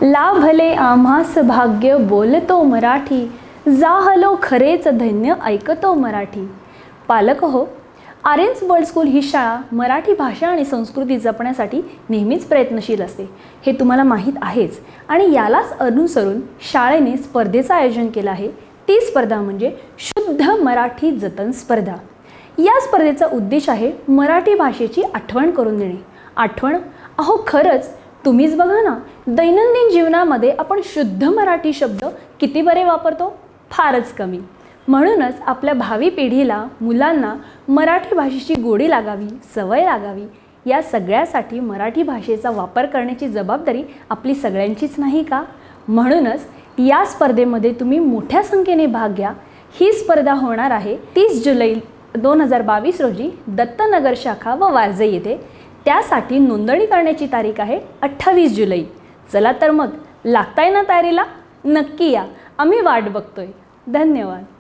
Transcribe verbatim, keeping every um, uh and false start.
लाभले आम्हास भाग्य बोलतो मराठी, जाहलो खरेच धन्य ऐकतो मराठी। पालक हो, आर्यन्स वर्ल्ड स्कूल ही शाळा मराठी भाषा आणि संस्कृती जपण्यासाठी नेहमीच प्रयत्नशील असते, हे तुम्हाला माहीत आहेच। आणि यालाच अनुसरून शाळेने स्पर्धेचं आयोजन केलं आहे। ती स्पर्धा म्हणजे शुद्ध मराठी जतन स्पर्धा। या स्पर्धेचा उद्देश आहे मराठी भाषेची आठवण करून देणे। आठवण अहो खरंच तुम्हीच बघा ना, दैनंदिन जीवनामध्ये आपण शुद्ध मराठी शब्द किती बरे वापरतो, फारच कमी। म्हणूनच आपल्या भावी पिढीला, मुलांना मराठी भाषेची गोडी लागावी, सवय लागावी, या सगळ्यासाठी मराठी भाषेचा वापर करण्याची जबाबदारी आपली सगळ्यांचीच नाही का? म्हणूनच या स्पर्धेमध्ये तुम्ही मोठ्या संख्येने भाग घ्या। ही स्पर्धा होणार आहे तीस जुलै दोन हजार बावीस रोजी दत्तनगर शाखा व वारजे येथे। त्यासाठी नोंदणी करण्याची तारीख आहे अठ्ठावीस जुलै। चला तर मग लागताय ना तयारीला? नक्की या, आम्ही वाट बघतोय। धन्यवाद।